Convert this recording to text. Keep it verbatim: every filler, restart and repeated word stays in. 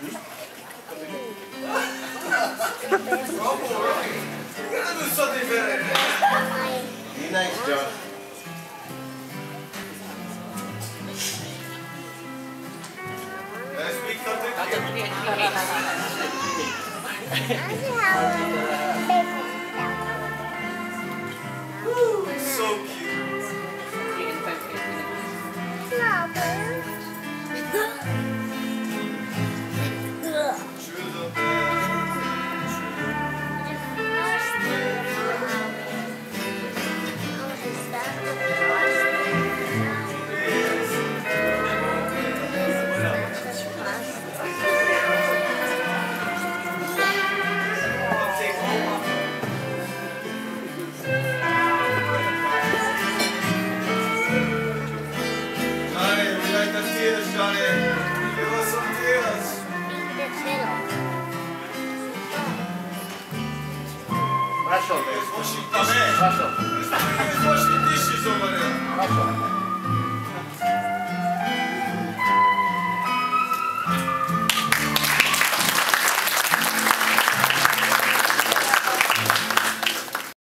You gotta do something better. Be nice, John. Let's speak something. Woo, so cute. Johnny, give us some tears. Russell. He's washing dishes. He's washing dishes over there. Russell.